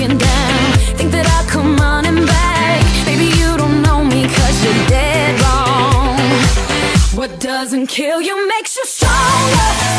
broken down. Think that I'll come running back. Baby, you don't know me 'cause you're dead wrong. What doesn't kill you makes you stronger.